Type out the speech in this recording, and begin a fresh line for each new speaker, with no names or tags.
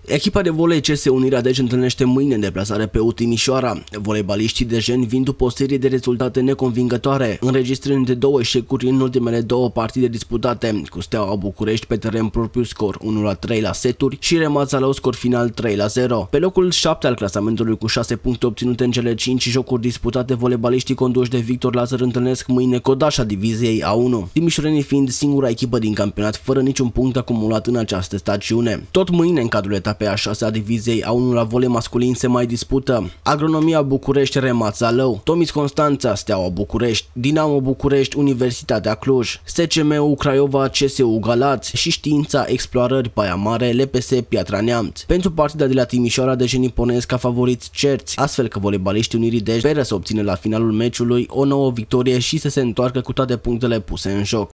Echipa de volei CS Unirea Dej întâlnește mâine în deplasare pe U Timișoara. Voleibaliștii dejeni vin după o serie de rezultate neconvingătoare, înregistrând de 2 eșecuri în ultimele 2 partide disputate, cu Steaua București pe teren propriu scor 1-3 la seturi și Remața la scor final 3-0. Pe locul 7 al clasamentului cu 6 puncte obținute în cele 5 jocuri disputate, voleibaliștii conduși de Victor Lazar întâlnesc mâine Codașa diviziei A1, timișorenii fiind singura echipă din campionat fără niciun punct acumulat în această stagiune. Tot mâine, în cadrul etapei a 6-a diviziei A1 la volei masculin se mai dispută Agronomia București Remața Lău, Tomis Constanța Steaua București, Dinamo București Universitatea Cluj, SCM-ul Craiova CSU Galați și Știința Explorări Baia Mare LPS Piatra Neamț. Pentru partida de la Timișoara, dejenii pornesc ca favoriți cerți, astfel că voleibaliștii Unirii Dej speră să obțină la finalul meciului o nouă victorie și să se întoarcă cu toate punctele puse în joc.